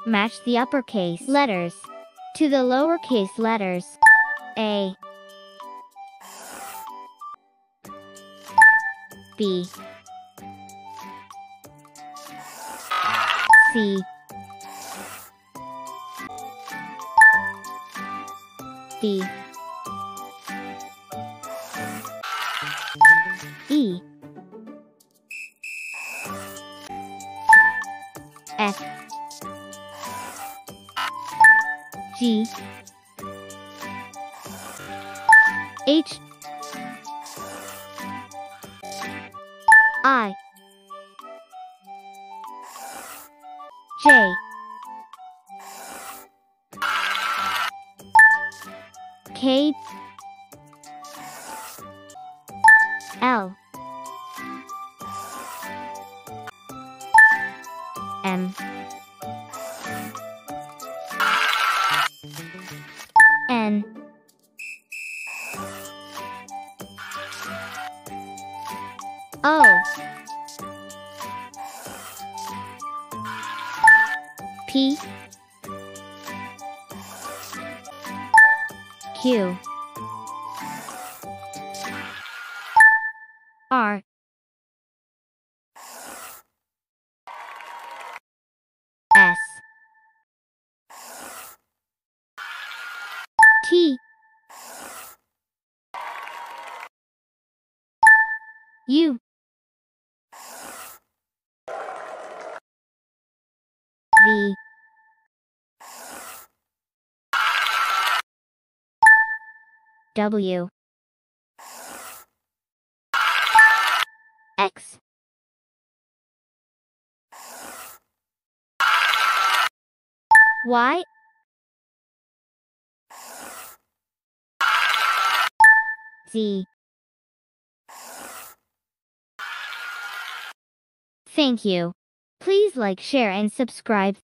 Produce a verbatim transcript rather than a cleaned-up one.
Match the uppercase letters to the lowercase letters. A, B, C, D, E, F, G, H, I, J, K, L, M, N, O, P, Q, R, S, T, U, V, W, X, Y, Z. Thank you. Please like, share and subscribe.